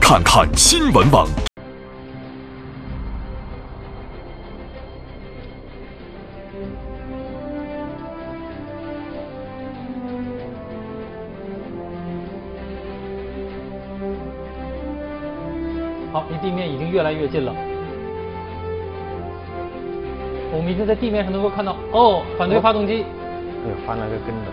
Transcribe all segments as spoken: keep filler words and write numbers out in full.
看看新闻网。 好，离地面已经越来越近了。我们已经在地面上能够看到，哦，反对发动机。 哎呦，翻了个跟头。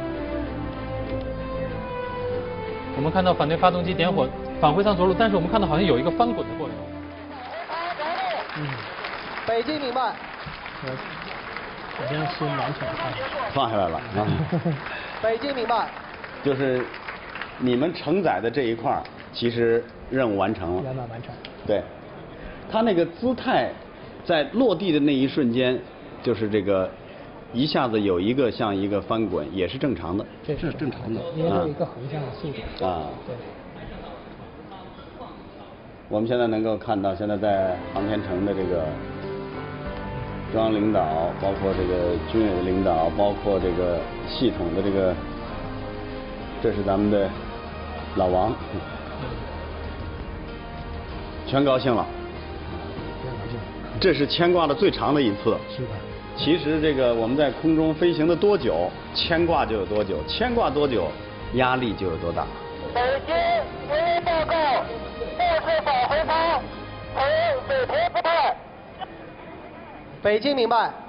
我们看到反对发动机点火，返回上着陆，但是我们看到好像有一个翻滚的过程。 嗯，北京明白。 首先是完全放下来了啊。 北京明白。 就是你们承载的这一块儿，其实任务完成了。 圆满完成。 对，他那个姿态，在落地的那一瞬间，就是这个一下子有一个像一个翻滚，也是正常的。 这是正常的，因为有一个横向的速度。 啊。 对。 我们现在能够看到，现在在航天城的这个中央领导，包括这个军委的领导，包括这个系统的这个，这是咱们的老王，全高兴了。这是牵挂的最长的一次。 是的。 其实这个我们在空中飞行的多久，牵挂就有多久，牵挂多久，压力就有多大。 北京唯一报告，这次返回舱从北平姿态。 北京明白。